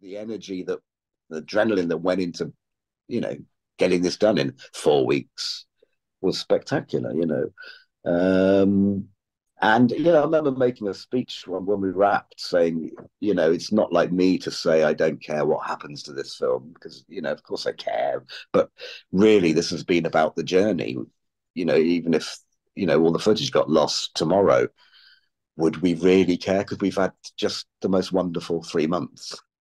the energy, that the adrenaline that went into, you know, getting this done in 4 weeks was spectacular, you know. And you know, I remember making a speech when we wrapped, saying, you know, it's not like me to say I don't care what happens to this film, because you know, of course I care, but really, this has been about the journey. You know, even if you know all the footage got lost tomorrow, would we really care? Because we've had just the most wonderful 3 months.